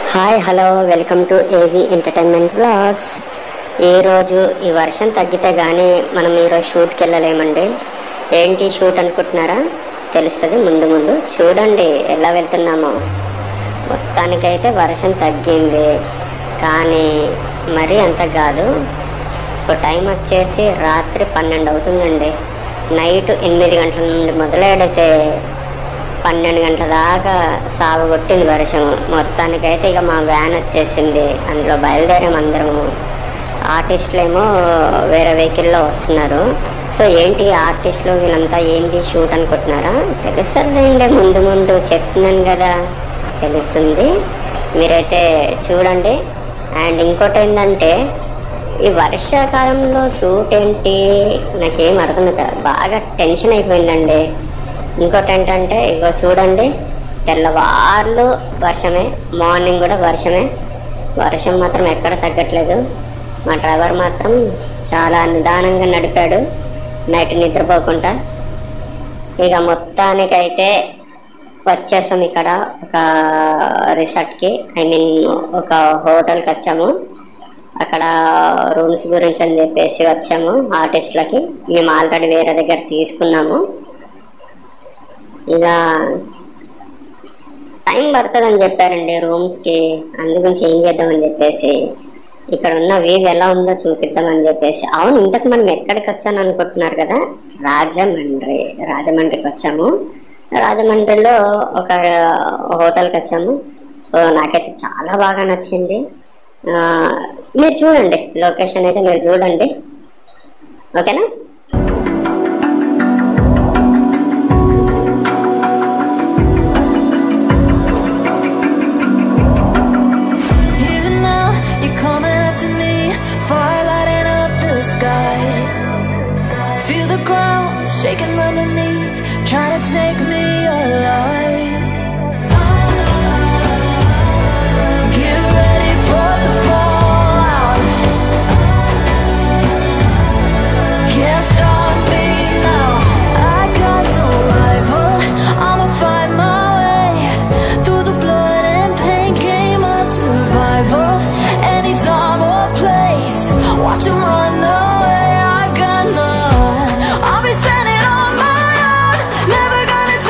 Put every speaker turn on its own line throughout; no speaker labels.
Hi hello welcome to AV entertainment vlogs. ఈరోజు ఈ వర్షం తగ్గితే కానీ మనం ఈరోజు షూట్కి వెళ్ళలేమండి. ఏంటి షూట్ అనుకుంటున్నారా? తెలుస్తుంది ముందు ముందు చూడండి ఎలా వెళ్తున్నామో. మొత్తానికైతే వర్షం తగ్గింది, కానీ మరీ అంత కాదు. ఇప్పుడు టైం వచ్చేసి రాత్రి 12 అవుతుందండి. నైట్ 8 గంటల నుండి మొదలెడితే 12 గంటల దాకా సాగుగొట్టింది వర్షం. మొత్తానికైతే ఇక మా వ్యాన్ వచ్చేసింది, అందులో బయలుదేరాం అందరము. ఆర్టిస్టులు ఏమో వేరే వెహికల్లో వస్తున్నారు. సో ఏంటి ఆర్టిస్టులు వీళ్ళంతా ఏంటి షూట్ అనుకుంటున్నారా? తెలుస్తుందండి, ముందు ముందు చెప్తున్నాను కదా, తెలుస్తుంది. మీరైతే చూడండి. అండ్ ఇంకోటి ఏంటంటే, ఈ వర్షాకాలంలో షూట్ ఏంటి నాకేం అర్థమవుతుంది, బాగా టెన్షన్ అయిపోయిందండి. ఇంకోటి ఏంటంటే ఇగో చూడండి, తెల్లవార్లు వర్షమే, మార్నింగ్ కూడా వర్షమే. వర్షం మాత్రం ఎక్కడ తగ్గట్లేదు. మా డ్రైవర్ మాత్రం చాలా నిదానంగా నడిపాడు, నైట్ నిద్రపోకుండా. ఇక మొత్తానికైతే వచ్చేసాం ఇక్కడ ఒక రిసార్ట్కి, ఒక హోటల్కి వచ్చాము. అక్కడ రూమ్స్ గురించి అని చెప్పేసి వచ్చాము ఆర్టిస్టులకి. మేము ఆల్రెడీ వేరే దగ్గర తీసుకున్నాము. ఇక టైం పడుతుందని చెప్పారండి రూమ్స్కి, అందుగురించి ఏం చేద్దామని చెప్పేసి ఇక్కడ ఉన్న వ్యూ ఎలా ఉందో చూపిద్దామని చెప్పేసి. అవును, ఇంతకు మనం ఎక్కడికి వచ్చాను అనుకుంటున్నారు కదా, రాజమండ్రికి వచ్చాము. రాజమండ్రిలో ఒక హోటల్కి వచ్చాము. సో నాకైతే చాలా బాగా నచ్చింది. మీరు చూడండి, లొకేషన్ అయితే మీరు చూడండి, ఓకేనా?
Shaking underneath, trying to take me alive. Get ready for the fallout. Can't stop me now. I got no rival. I'ma find my way through the blood and pain, game of survival. Any time or place, watch 'em run away. I got none. I'll be standing on my own, never gonna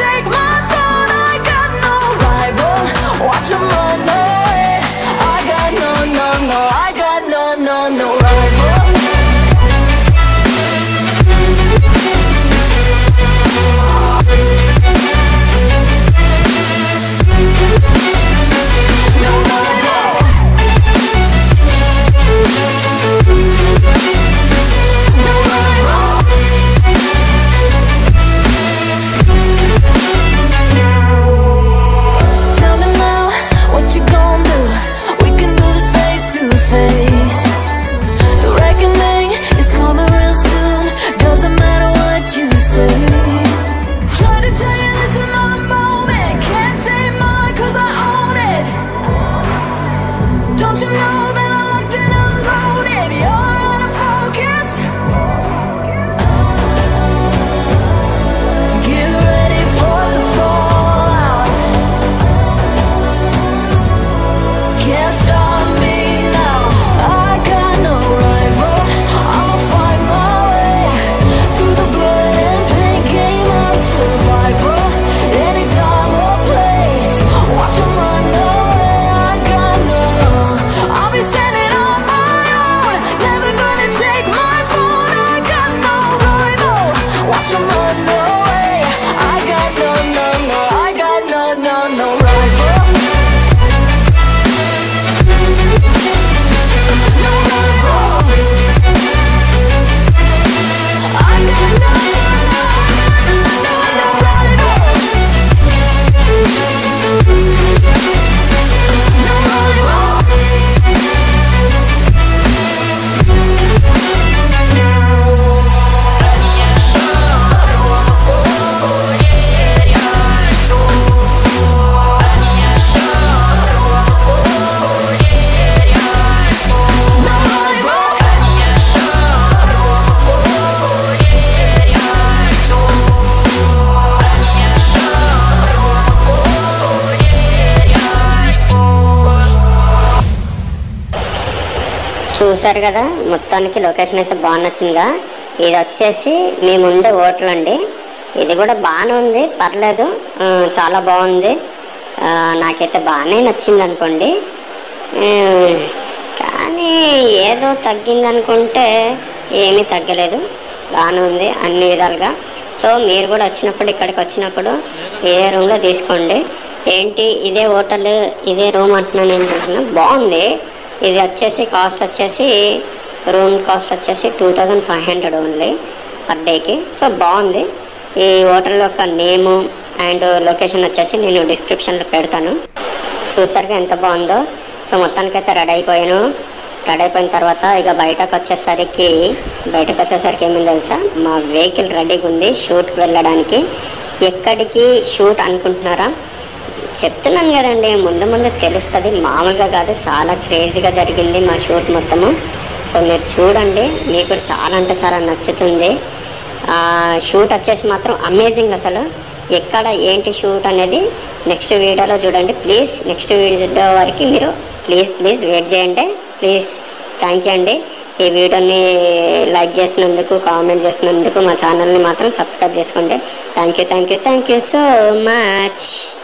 చూసారు కదా, మొత్తానికి location అయితే బాగా నచ్చిందిగా. ఇది వచ్చేసి మేము ఉండే hotel అండి. ఇది కూడా బాగానే ఉంది, పర్లేదు, చాలా బాగుంది. నాకైతే బాగానే నచ్చింది అనుకోండి. కానీ ఏదో తగ్గింది అనుకుంటే ఏమీ తగ్గలేదు, బాగానే ఉంది అన్ని విధాలుగా. సో మీరు కూడా వచ్చినప్పుడు, ఇక్కడికి వచ్చినప్పుడు ఇదే రూమ్లో తీసుకోండి. ఏంటి ఇదే హోటల్ ఇదే రూమ్ అంటున్నాను ఏంటంటున్నా, బాగుంది. ఇది వచ్చేసి కాస్ట్ వచ్చేసి రూమ్ కాస్ట్ వచ్చేసి 2500 ఓన్లీ పర్ డేకి. సో బాగుంది. ఈ హోటల్ యొక్క నేము అండ్ లొకేషన్ వచ్చేసి నేను డిస్క్రిప్షన్లో పెడతాను. చూసారుగా ఎంత బాగుందో. సో మొత్తానికైతే రెడీ అయిపోయాను. రెడీ అయిపోయిన తర్వాత ఇక బయటకు వచ్చేసరికి ఏమైంది తెలుసా, మా వెహికల్ రెడీగా ఉంది షూట్కి వెళ్ళడానికి. ఎక్కడికి షూట్ అనుకుంటున్నారా? చెప్తున్నాను కదండి, ముందు తెలుస్తుంది, మామూలుగా కాదు, చాలా క్రేజీగా జరిగింది మా షూట్ మొత్తము. సో మీరు చూడండి, మీకు చాలా అంటే చాలా నచ్చుతుంది. షూట్ వచ్చేసి మాత్రం అమేజింగ్. అసలు ఎక్కడ ఏంటి షూట్ అనేది నెక్స్ట్ వీడియోలో చూడండి ప్లీజ్. నెక్స్ట్ వీడియో వరకు మీరు ప్లీజ్ వెయిట్ చేయండి ప్లీజ్. థ్యాంక్ యూ అండి. ఈ వీడియోని లైక్ చేసినందుకు, కామెంట్ చేసినందుకు, మా ఛానల్ని మాత్రం సబ్స్క్రైబ్ చేసుకోండి. Thank you so much.